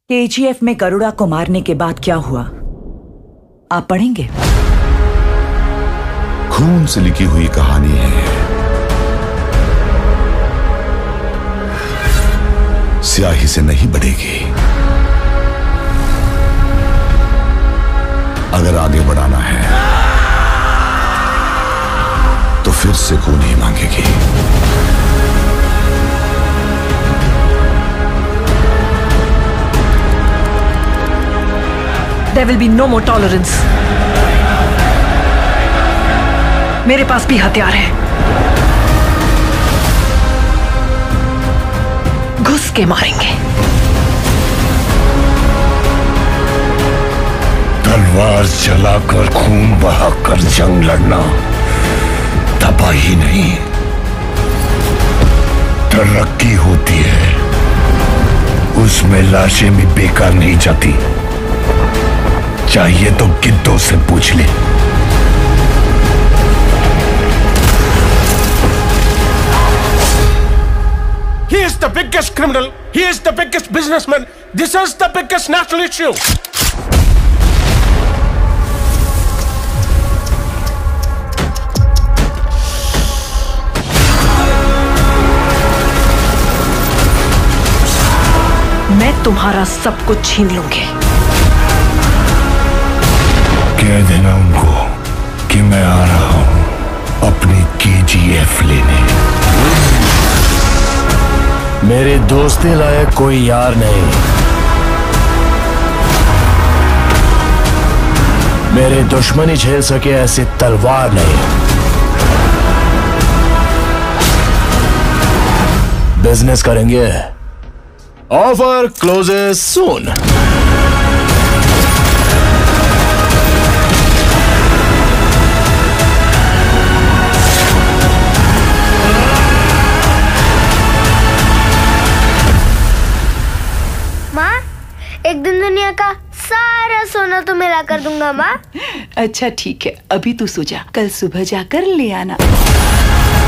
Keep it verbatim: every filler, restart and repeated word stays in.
KGF में गरुड़ा को मारने के बाद क्या हुआ आप पढ़ेंगे? खून से लिखी हुई कहानी है, स्याही से नहीं बढ़ेगी। अगर आगे बढ़ाना है तो फिर से खून ही मांगेगी। There will be no more tolerance. मेरे पास भी हथियार है, घुस के मारेंगे। तलवार चलाकर खून बहाकर जंग लड़ना तबाही नहीं, तरक्की होती है। उसमें लाशें भी बेकार नहीं जाती। चाहिए तो गिद्धों से पूछ ले। He is the biggest criminal. He is the biggest businessman. This is the biggest national issue. मैं तुम्हारा सब कुछ छीन लूंगी। कह देना उनको कि मैं आ रहा हूं अपनी केजीएफ लेने। मेरे दोस्ती लायक कोई यार नहीं, मेरे दुश्मनी झेल सके ऐसी तलवार नहीं। बिजनेस करेंगे, ऑफर क्लोजेस सून। एक दिन दुनिया का सारा सोना तो मिला कर दूंगा माँ। अच्छा ठीक है, अभी तू सो जा, कल सुबह जाकर ले आना।